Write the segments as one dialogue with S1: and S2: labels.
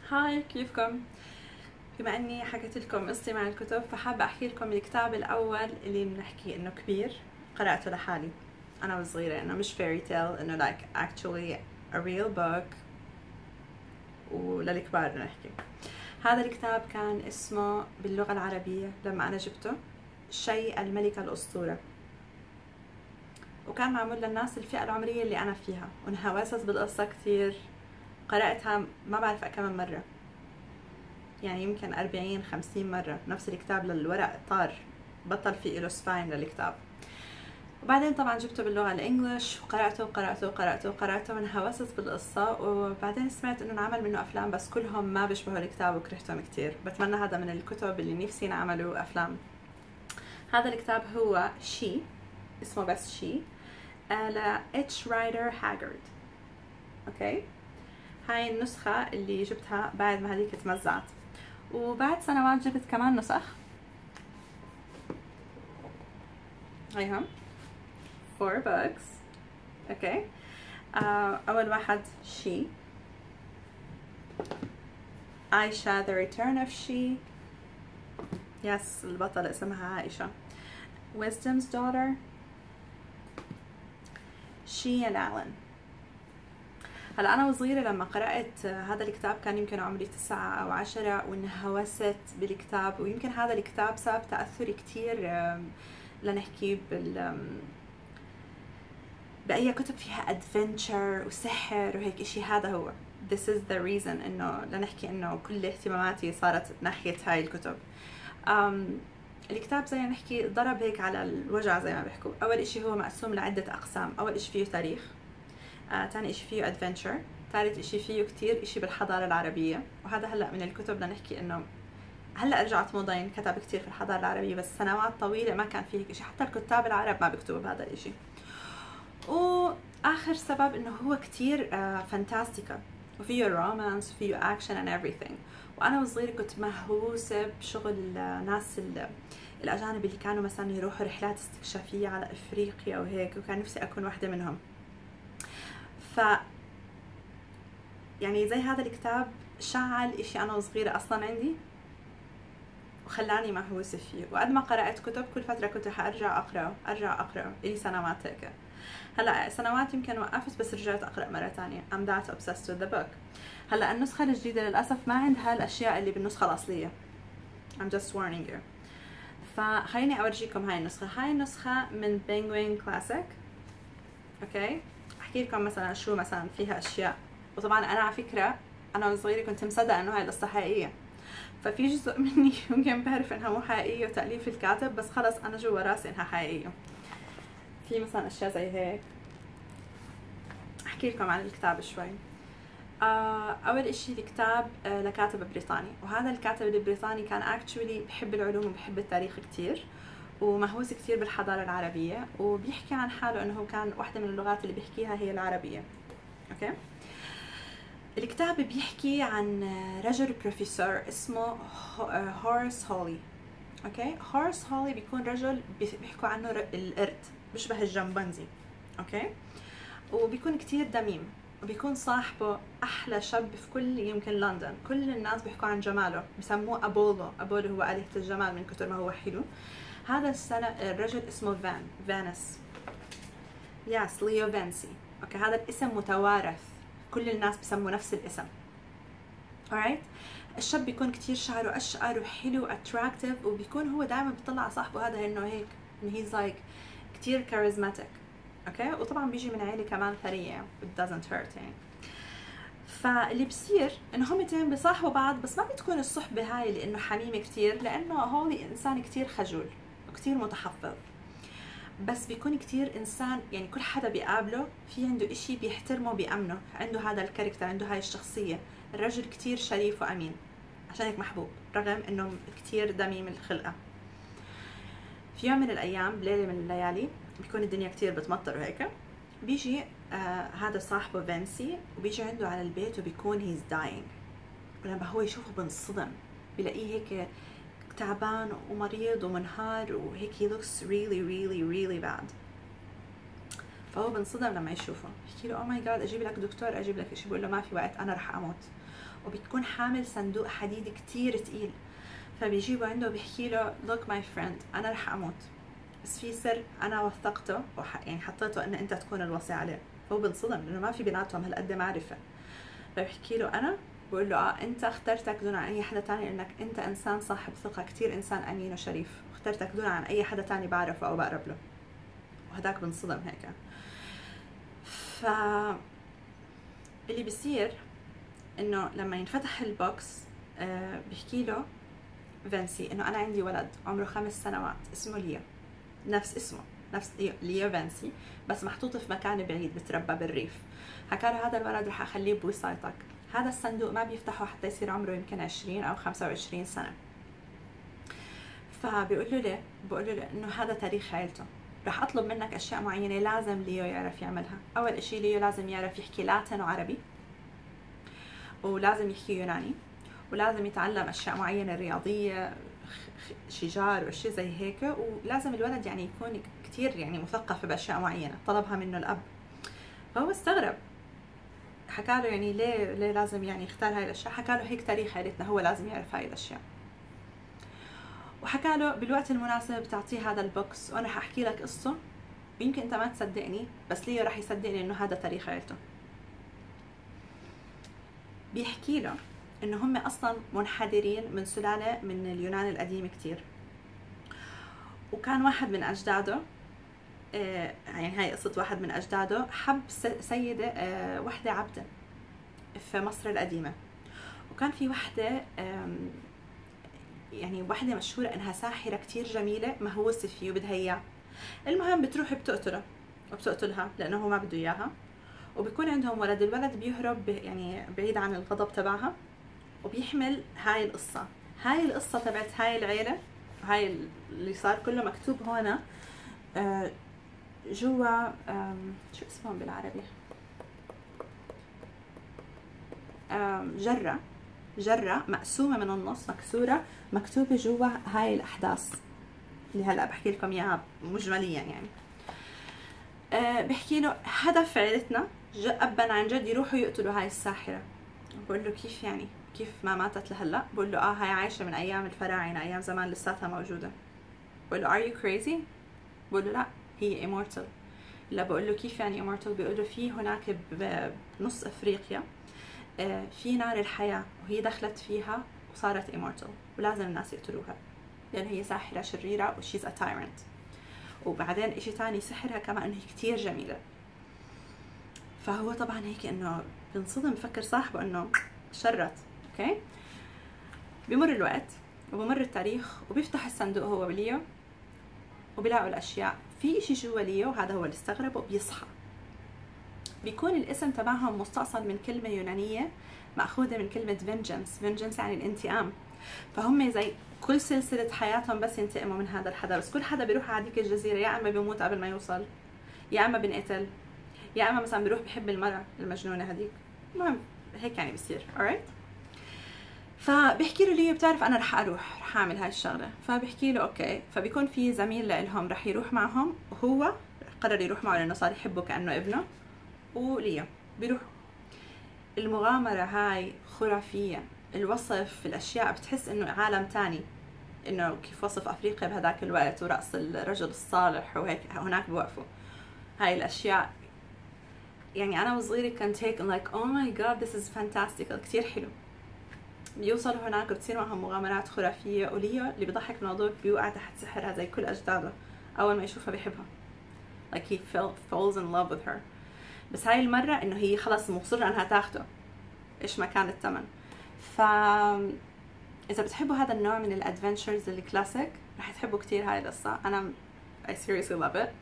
S1: هاي، كيفكم؟ بما اني حكيت لكم قصتي مع الكتب فحابة احكي لكم الكتاب الاول اللي بنحكي انه كبير قرأته لحالي انا وصغيرة، انه مش فيري تيل، انه like actually a real book وللكبار بنحكي. هذا الكتاب كان اسمه باللغة العربية لما انا جبته شيء الملكة الأسطورة، وكان معمول للناس الفئة العمرية اللي انا فيها، وانهوست بالقصة كثير. قرأتها ما بعرف كم مرة، يعني يمكن 40-50 مرة. نفس الكتاب للورق طار، بطل في له سباين للكتاب. وبعدين طبعا جبته باللغة الانجليش وقرأته وقرأته وقرأته وقرأته وانهوست بالقصة. وبعدين سمعت انه انعمل منه افلام بس كلهم ما بيشبهوا الكتاب وكرهتهم كتير. بتمنى هذا من الكتب اللي نفسي ينعملوا افلام. هذا الكتاب هو شي، اسمه بس شي، ل اتش رايدر هاجارد. اوكي، هاي النسخة اللي جبتها بعد ما هذيك تمزعت، وبعد سنوات جبت كمان نسخ. هيهم 4 books. اوكي، اول واحد شي، عايشة The Return of She. يس، البطلة اسمها عائشة. Wisdom's Daughter، She and Alan. هلا انا وصغيرة لما قرأت هذا الكتاب كان يمكن عمري 9 أو 10، وانهوست بالكتاب. ويمكن هذا الكتاب سبب تأثري كتير لنحكي بأي كتب فيها ادفنتشر وسحر وهيك اشي. هذا هو this is the reason انه لنحكي انه كل اهتماماتي صارت ناحية هاي الكتب. الكتاب زي ما نحكي ضرب هيك على الوجع زي ما بيحكوا. اول اشي هو مقسوم لعدة اقسام. اول اشي فيه تاريخ، تاني اشي فيه ادفنتشر، ثالث اشي فيه كتير اشي بالحضارة العربية. وهذا هلا من الكتب لنحكي انه هلا رجعت موضة ينكتب كتير في الحضارة العربية، بس سنوات طويلة ما كان فيه هيك اشي. حتى الكتاب العرب ما بيكتبوا بهذا الاشي. واخر سبب انه هو كتير فانتاستيكا، وفيه رومانس وفيه اكشن and everything. وانا وصغيرة كنت مهووسة بشغل الناس الاجانب اللي كانوا مثلا يروحوا رحلات استكشافية على افريقيا وهيك، وكان نفسي اكون واحدة منهم. ف يعني زي هذا الكتاب شعل اشي انا وصغيرة اصلا عندي وخلاني مهووسة فيه. وقد ما قرأت كتب كل فترة كنت ارجع اقرأ لي سنوات هيك. هلا سنوات يمكن وقفت، بس رجعت اقرا مره ثانيه. I'm that obsessed with the book. هلا النسخه الجديده للاسف ما عندها الاشياء اللي بالنسخه الاصليه. I'm just warning you. فخليني اورجيكم هاي النسخه. هاي النسخه من Penguin Classic. اوكي، احكي لكم مثلا شو مثلا فيها اشياء. وطبعا انا على فكره انا وصغيره كنت مصدقه انه هاي القصه حقيقيه، ففي جزء مني يمكن بعرف انها مو حقيقيه وتاليف الكاتب، بس خلص انا جوا راسي انها حقيقيه. في مثلا اشياء زي هيك. احكي لكم عن الكتاب شوي. اول اشي الكتاب لكاتب بريطاني، وهذا الكاتب البريطاني كان اكشولي بحب العلوم وبحب التاريخ كتير، ومهووس كتير بالحضارة العربية. وبيحكي عن حاله انه كان واحدة من اللغات اللي بيحكيها هي العربية. اوكي، الكتاب بيحكي عن رجل بروفيسور اسمه هورس هولي. اوكي، هورس هولي بيكون رجل بيحكوا عنه القرد، بيشبه الجمبانزي. اوكي، وبيكون كتير دميم، وبيكون صاحبه أحلى شاب في كل يمكن لندن. كل الناس بيحكوا عن جماله، بسموه أبولو. أبولو هو آلهة الجمال من كتر ما هو حلو. هذا الرجل اسمه فانس. ياس، ليو فانسي. أوكي، هذا الاسم متوارث، كل الناس بسموا نفس الاسم. alright. الشاب بيكون كتير شعره أشقر وحلو attractive، وبيكون هو دائما بيطلع على صاحبه هذا إنه هيك he's like كتير charismatic. اوكي، وطبعا بيجي من عيلة كمان ثرية it doesn't hurt يعني. فاللي بصير انه هم الاثنين بيصاحبوا بعض، بس ما بتكون الصحبة هاي لانه حميمة كتير، لانه هولي انسان كتير خجول وكتير متحفظ. بس بيكون كتير انسان، يعني كل حدا بيقابله في عنده اشي بيحترمه بيأمنه. عنده هذا الكاركتر، عنده هاي الشخصية. الرجل كتير شريف وامين، عشان هيك محبوب رغم انه كتير دميم الخلقة. في يوم من الايام، بليلة من الليالي، بيكون الدنيا كتير بتمطر وهيك، بيجي هذا صاحبه فانسي، وبيجي عنده على البيت وبيكون he's dying. ولما هو يشوفه بنصدم، بلاقيه هيك تعبان ومريض ومنهار وهيك he looks really really really bad. فهو بنصدم لما يشوفه، بيحكي له oh my god اجيب لك دكتور، اجيب لك اشي. بقول له ما في وقت، انا رح اموت. وبتكون حامل صندوق حديد كتير تقيل. فبيجيبوا عنده بيحكي له look my friend أنا رح أموت، بس في سر أنا وثقته يعني حطيته إن أنت تكون الوصي عليه. فهو بنصدم لأنه ما في بيناتهم هالقد معرفة. فبحكي له أنا، بقول له أنت اخترتك دون عن أي حدا تاني لأنك أنت إنسان صاحب ثقة كتير، إنسان أمين وشريف، واخترتك دون عن أي حدا تاني بعرفه أو بقرب له. وهداك بنصدم هيك. ف اللي بيصير إنه لما ينفتح البوكس بحكي له فانسي إنه أنا عندي ولد عمره 5 سنوات اسمه ليا، نفس اسمه، نفس ليا فانسي، بس محطوط في مكان بعيد بتربى بالريف. حكى له هذا الولد رح أخليه بوصايتك، هذا الصندوق ما بيفتحه حتى يصير عمره يمكن 20 أو 25 سنة. فبيقول له ليه؟ بقول له لأنه هذا تاريخ عيلته، رح أطلب منك أشياء معينة لازم ليو يعرف يعملها. أول إشي ليو لازم يعرف يحكي لاتن وعربي، ولازم يحكي يوناني، ولازم يتعلم أشياء معينة رياضية، شجار وأشياء زي هيك. ولازم الولد يعني يكون كتير يعني مثقف بأشياء معينة طلبها منه الأب. فهو استغرب، حكى له يعني ليه لازم يعني يختار هاي الأشياء؟ حكى له هيك تاريخ عائلتنا، هو لازم يعرف هاي الأشياء. وحكى له بالوقت المناسب بتعطيه هذا البوكس وأنا حأحكي لك قصة، ويمكن أنت ما تصدقني بس ليو رح يصدقني إنه هذا تاريخ عائلته. بيحكي له إنه هم أصلا منحدرين من سلالة من اليونان القديم كتير، وكان واحد من أجداده يعني هاي قصة واحد من أجداده حب سيدة وحدة عبدة في مصر القديمة، وكان في وحدة يعني وحدة مشهورة إنها ساحرة كتير جميلة مهووسة فيه وبدها إياه. المهم بتروح بتقتله وبتقتلها لأنه هو ما بده إياها، وبيكون عندهم ولد. الولد بيهرب يعني بعيد عن الغضب تبعها، وبيحمل هاي القصة. هاي القصة تبعت هاي العيلة، هاي اللي صار كله مكتوب هنا جوا شو اسمهم بالعربي، جرة مقسومة من النص، مكسورة، مكتوبة جوا هاي الأحداث اللي هلأ بحكي لكم إياها مجمليا. يعني بحكي له هدف عيلتنا أبا عن جد يروحوا يقتلوا هاي الساحرة. بقول له كيف يعني؟ كيف ما ماتت لهلا؟ بقول له هاي عايشة من أيام الفراعنة، أيام زمان لساتها موجودة. بقول له are you crazy؟ بقول له لا هي immortal. لا بقول له كيف يعني immortal؟ بيقول له في هناك بنص أفريقيا في نار الحياة، وهي دخلت فيها وصارت immortal، ولازم الناس يقتلوها لأن هي ساحرة شريرة و she's a tyrant. وبعدين إشي تاني سحرها كمان إنه هي كتير جميلة. فهو طبعا هيك إنه بنصدم، بفكر صاحبه إنه شرت. أوكي، بمر الوقت وبمر التاريخ وبيفتح الصندوق هو وليو وبيلاقوا الأشياء. في إشي جوا ليو، هذا هو اللي استغربه. بيصحى بيكون الاسم تبعهم مستأصل من كلمة يونانية مأخوذة من كلمة vengeance يعني الانتقام. فهم زي كل سلسلة حياتهم بس ينتقموا من هذا الحدا، بس كل حدا بيروح على هذيك الجزيرة يا اما بيموت قبل ما يوصل، يا اما بنقتل، يا اما مثلا بيروح بحب المرأة المجنونة هذيك. المهم هيك يعني بصير. alright، فبحكي له ليو بتعرف انا رح اعمل هاي الشغلة. فبحكي له اوكي. فبيكون في زميل لهم رح يروح معهم، وهو قرر يروح معه لانه صار يحبه كأنه ابنه. وليو بيروح. المغامرة هاي خرافية، الوصف، الاشياء بتحس انه عالم تاني، انه كيف وصف افريقيا بهداك الوقت ورأس الرجل الصالح وهيك هناك بوقفوا هاي الاشياء. يعني انا وصغيرة كنت هيك like oh my god this is fantastic، كتير حلو. بيوصلوا هناك وبتصير معهم مغامرات خرافية. وليو اللي بيضحك بالموضوع بيوقع تحت سحرها زي كل اجداده، اول ما يشوفها بيحبها like he falls in love with her. بس هاي المرة انه هي خلص مصرة انها تاخده ايش ما كان الثمن. ف اذا بتحبوا هذا النوع من الادفنتشرز الكلاسيك رح تحبوا كتير هاي القصة. انا I seriously love it.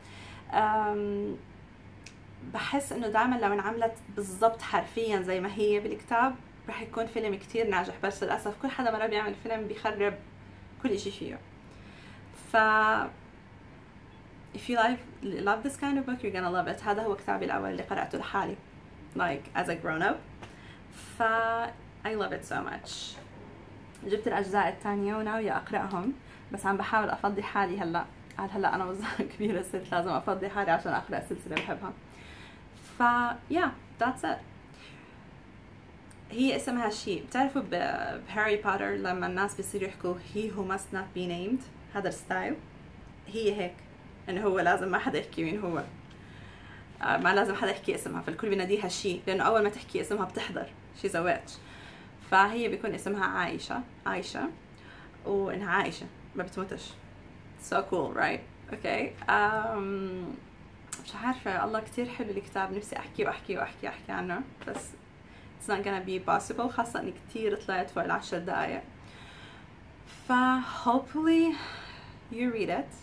S1: بحس انه دائما لو انعملت بالضبط حرفيا زي ما هي بالكتاب رح يكون فيلم كتير ناجح، بس للأسف كل حدا مرة بيعمل فيلم بيخرب كل اشي فيه. ف if you love this kind of book you're gonna love it. هذا هو كتابي الأول اللي قرأته لحالي like as a grown up. ف I love it so much. جبت الأجزاء الثانية وناوية أقرأهم، بس عم بحاول أفضي حالي هلا هلا أنا وصغيرة كبيرة صرت لازم أفضي حالي عشان أقرأ سلسلة بحبها. ف yeah that's it. هي اسمها شيء، بتعرفوا بهاري بوتر لما الناس بيصيروا يحكوا he who must not be named، هذا الستايل، هي هيك، انه هو لازم ما حدا يحكي مين هو، ما لازم حدا يحكي اسمها، فالكل بيناديها شي، لانه اول ما تحكي اسمها بتحضر، she's a witch. فهي بيكون اسمها عايشة، وانها عايشة ما بتموتش. so cool right. okay. مش عارفة، الله كتير حلو الكتاب، نفسي احكي عنه، بس it's not gonna be possible، خاصة اني كتير طلعت فوق 10 دقايق. ف hopefully you read it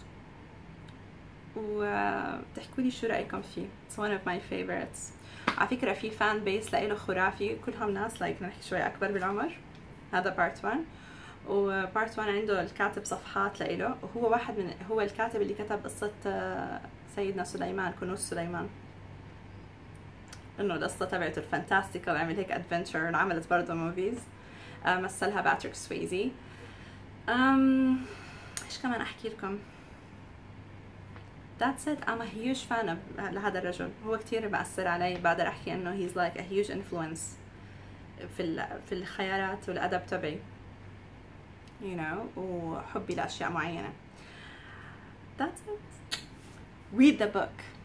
S1: وتحكوا لي شو رأيكم فيه. it's one of my favorites. على فكرة في فان بيس لإله خرافي، كلهم ناس نحكي شوي أكبر بالعمر. هذا بارت 1، وبارت 1 عنده الكاتب صفحات لإله، وهو هو الكاتب اللي كتب قصة سيدنا سليمان، كنوز سليمان، انه القصة تبعته الفانتاستيكال، عمل هيك ادفنتشر، وعملت برضه موفيز، مثلها باتريك سويزي. ايش كمان احكي لكم؟ That's it. I'm a huge fan لهذا الرجل، هو كتير بأثر علي، بقدر احكي انه he's like a huge influence في الخيالات والأدب تبعي، you know، وحبي لأشياء معينة. That's it. Read the book.